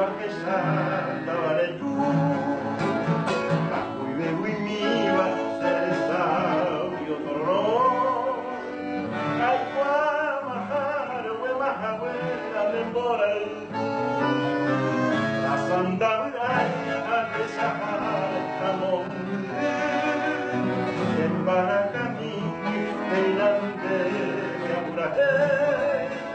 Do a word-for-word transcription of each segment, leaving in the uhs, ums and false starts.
que saltava tu, a cui veguimiva serezau io torrò, ai qua mahara we mahawe la membora la sandavai a que sahara monte en baracami delante de aburahe.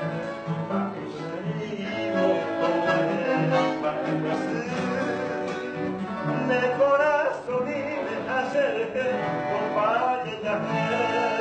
Nel corazón vive hacerte compañía también.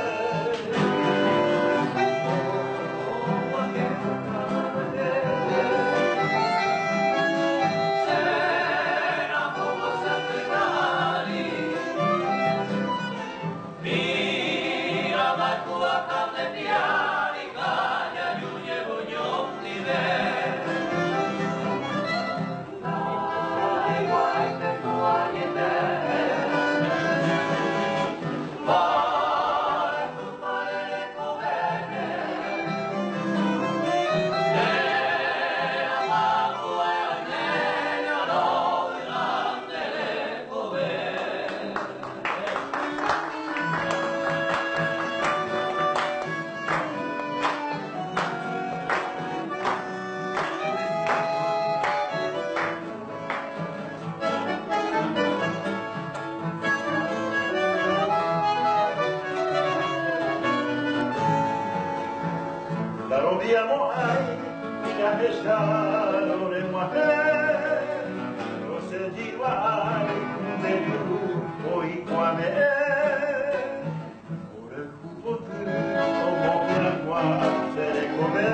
Dobbiamo ai a pesciare le muote, lo se girare del gruppo i quale ora cupo tu come la guardia come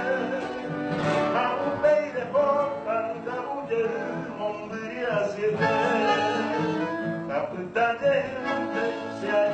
a un bel porta da un mondo di asiete, la puttana gente si